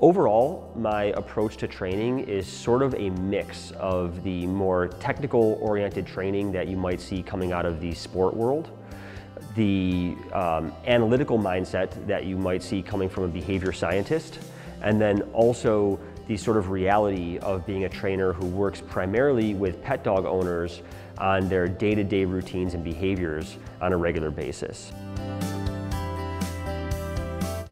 Overall, my approach to training is sort of a mix of the more technical-oriented training that you might see coming out of the sport world, the analytical mindset that you might see coming from a behavior scientist, and then also the sort of reality of being a trainer who works primarily with pet dog owners on their day-to-day routines and behaviors on a regular basis.